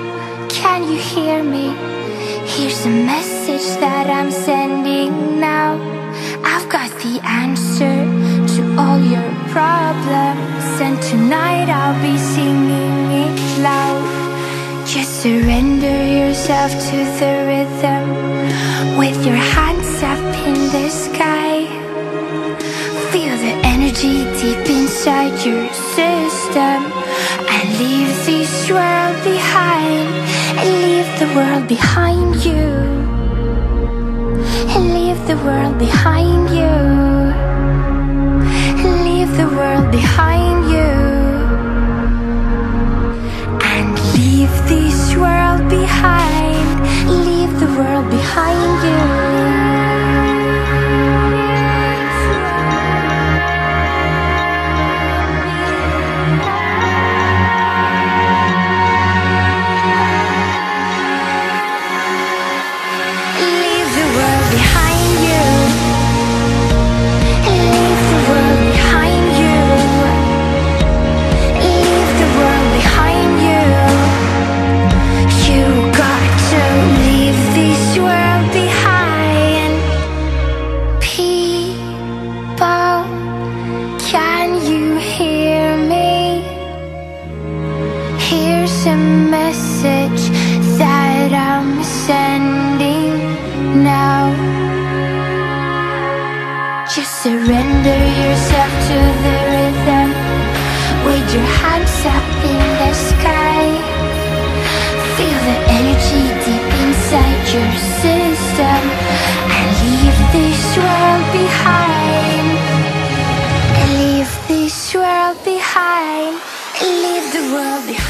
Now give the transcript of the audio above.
can you hear me? Here's a message that I'm sending now. I've got the answer to all your problems, and tonight I'll be singing it loud. Just surrender yourself to the rhythm, with your hands up in the sky. Feel the energy deep inside your system, and leave this world behind, and leave the world behind you, and leave the world behind you, and leave the world behind you, and leave this world behind, leave the world behind you. Surrender yourself to the rhythm, with your hands up in the sky. Feel the energy deep inside your system, and leave this world behind, and leave this world behind, and leave the world behind.